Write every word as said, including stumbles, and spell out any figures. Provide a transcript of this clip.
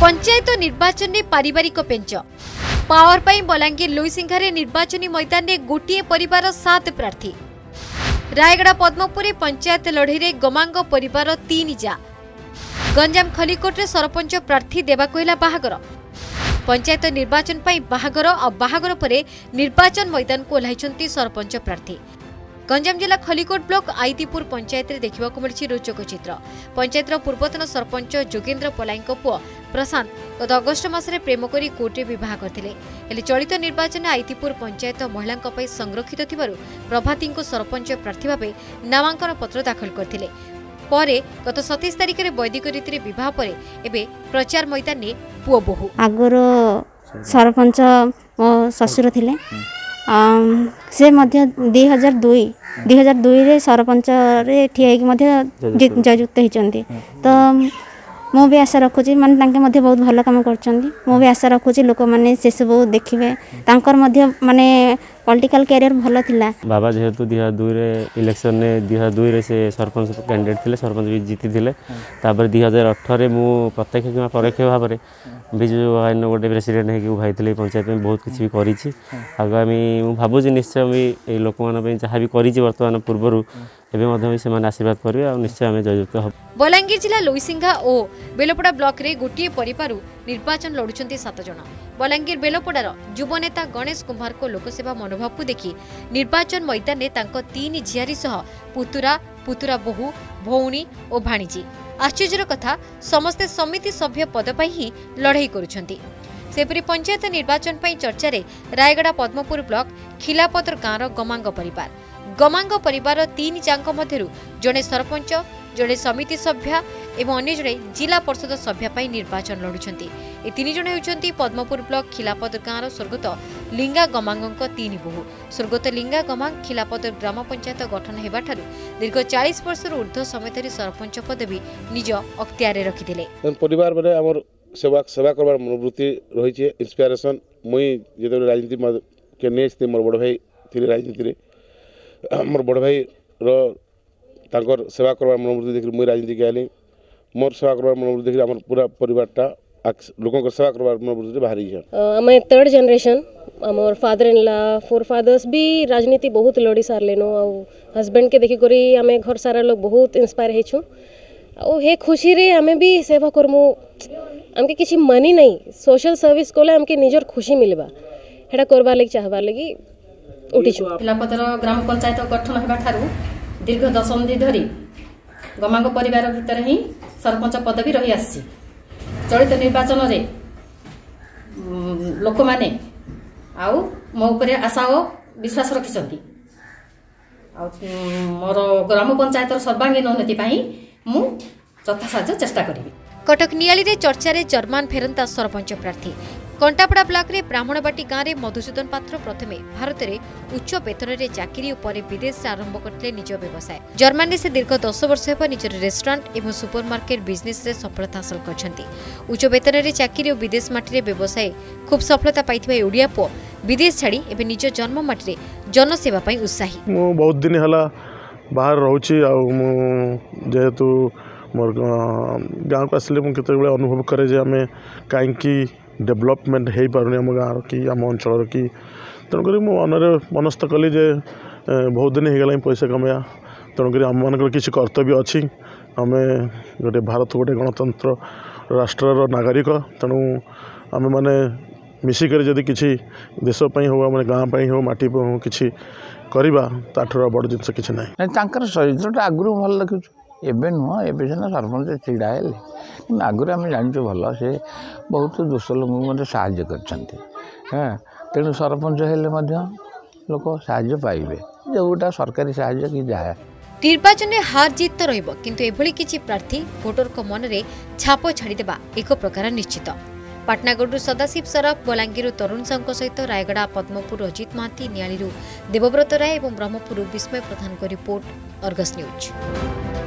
पंचायत निर्वाचन में पारिवारिक पेंच पावर पाई बलांगीर लुईसिंघारे निर्वाचनी मैदान में गोटे परिवार सात प्रार्थी। रायगड़ा पद्मपुर पंचायत लड़ई में गमांग परिवार तीन जा। गंजाम खलिकोट रे सरपंच प्रार्थी देवाको हैला बाहागर। पंचायत निर्वाचन पाई बाहागर और बाहागर परे निर्वाचन मैदान को ओह्लाइछन्ती सरपंच प्रार्थी। गंजाम जिला खलिकोट ब्लॉक आईतीपुर पंचायत रे देखिबाकू मिलिछि रोचक चित्र। पंचायत पूर्वतन सरपंच जोगेन्द्र पलाई पुओ प्रशांत गत अगस्ट मासरे प्रेम करी कोर्टे विवाह करथिले। हेले चलित निर्वाचन आईतीपुर पंचायत महिलांक पई संरक्षित थिबारु प्रभाती को सरपंच प्रार्थी भाबे नामांकन पत्र दाखल करथिले। परे गत सत्ताईस तारिख रे वैदिक रीति विवाह परे एबे प्रचार मैदान ने पुओ बहु आगरो सरपंच मो ससुर थिले से मध्य दुई हजार दुई दुई हजार दुई रे सरपंच रे ठिया जयुक्त होती। तो मु भी आशा रखुची माने तांके मध्य बहुत भल काम करछंती। मु भी आशा रखुची लोक माने से सब देखिबे तांकर मध्य माने पॉलिटिकल कैरियर भल थिला। बाबा जेहेतु दुई हजार दुई रे इलेक्शन ने दुई हजार दुई रे से सरपंच कैंडिडेट थिले, सरपंच भी जीति थिले। तापर दुई हजार अठारह रे मु प्रत्यक्ष किंवा परोक्ष भाव में बिजु भाई गोटे प्रेसिडेंट होगी उभाई पंचायत में बहुत किसी भी करी। आगामी मुझे भावुँ निश्चय भी लोक मान जहाँ भी करी बर्तमान पूर्वर एवं से आशीर्वाद करेंगे और निश्चय आम जययुक्त हम। बलांगीर जिला लुईसिंघा और बेलपड़ा ब्लॉक रे गोटे परिवार निर्वाचन लड़ुंट सात जन। बलांगीर बेलपड़ार युव नेता गणेश कुमार को लोकसेवा मनोभाव को देखि निर्वाचन मैदान में तांको तीन झियारी सह पुतुरा पुतुरा बहु भौणी और भाणीजी। आश्चर्यर कथा समस्ते समिति सभ्य पद पर ही लड़ाई करुछंती। सेपरी पंचायत निर्वाचन पर चर्चा रे रायगड़ा पद्मपुर ब्लॉक खिलापतर गाँव गमांग परिवार। गमांग परिवार तीन जांक मध्यरु जड़े सरपंच, जड़े समिति सभ्य एवं अन्य जड़े जिला परिषद सभ्य पर निर्वाचन लड़ुछंती। ए तीन जण हेउछंती पद्मपुर ब्लॉक खिलापतर गाँव स्वर्गत लिंगा गमांग तीन बहु। स्वर्गत लिंगा गमांग खिलापतर ग्राम पंचायत गठन हेबा ठारू दीर्घ चालीस वर्ष ऊर्ध्व समय धरी सरपंच पदवी निज अख्तियार रखिथिले। परिवार माने हमर सेवा सेवा करबार मनोवृत्ति रही इंस्पिरेशन मुई जेते राजनीति के नेस्ते मोर बड़ भाई थिले राजनीति रे मोर बड़ भाई रो तांकर सेवा करबार मनोवृत्ति देखि मुई राजनीति के आली। मोर सेवा करबार मनोवृत्ति देखि हमर पूरा परिवारटा लोगों को सेवा करबार मनोवृत्ति बाहरी है। आम थर्ड जनरेशन आमर father in law forefathers भी राजनीति बहुत लड़ी सारलेनो आ हस्बैंड के देखि करी आमे घर सारा लोग बहुत इंस्पायर हेछु। आ हे खुशी रे आमे भी सेवा करमु। आमके किछि मनी नहीं सोशल सर्विस कोले आमके निजर खुशी मिलबा हेडा करबा लागि चाहबा लागि उठिछु। खिलापतर ग्राम पंचायत गठन हेबा ठारू दीर्घ दशंधि धरी गमांग परिवार भितर ही सरपंच पदवी रही आसी। चलित निर्वाचन रे लोक माने आउ मो ऊपर आशा और विश्वास रखिसंती। आ मोर ग्राम पंचायत सर्वांगीन उन्नति पाई मु यथासाध्य चेष्टा करिबी। कटक नियाली रे चर्चा रे जर्मान फेरंता सरपंच प्रार्थी। कंटापड़ा ब्लॉक रे ब्राह्मणबाटी गाँव में मधुसूदन पात्र प्रथमे भारत में उच्च वेतन रे चाकरी और विदेश से आरंभ करते निज व्यवसाय। जर्मन में से दीर्घ दस वर्ष हेब निजर रेस्टोरेंट और सुपरमार्केट बिजनेस रे सफलता हासिल करछंती। उच्च वेतन रे चाकरी और विदेश माटी व्यवसाय खूब सफलता पाइथिबा ओडिया पुओ विदेश छाड़ी एवं निज जन्म माटी रे जनसेवा पई उत्साही। मु बहुत दिन हला बाहर रहउची आ जेहेतु मोर गाँव को आसले मुझे अनुभव करे जे आम कहीं डेभलपमेंट हो पारे आम गाँव कि आम अंचल कि तेणुक मनरे मनस्थ कली जे बहुत दिन हो गला पैसा कमाया। तेणुक आम मान किसी कर्तव्य अच्छी आम गोटे भारत गोटे गणतंत्र राष्ट्र नागरिक। तेणु आम मैंने मिसिक जदि किसी देशपाई हो आम गाँव हो माटी हो कि करवा ताठर बड़ जिन किसी ना चरित्र आगु भल लगे एबे नुह एबे सीना सरपंच छिड़ा है आगुरी आम जानचु भल से बहुत दोष लोक मत साहाय्य करछंती। हाँ तेणु सरपंच हेले लोक साहाय्य पाइबे जोटा सरकारी साहाय्य कि जहाँ। निर्वाचन में हार जीत तो रहिबो किंतु एभली किछि प्रार्थी भोटर को मन रे छाप छाड़ीदेबा एक प्रकार निश्चित। पाटनागढ़ सदाशिव सरफ, बलांगीर तरुण साहू सहित रायगड़ा पद्मपुर अजित महांती, नियाली देवव्रत राय और ब्रह्मपुर विस्मय प्रधान को रिपोर्ट अर्गस न्यूज।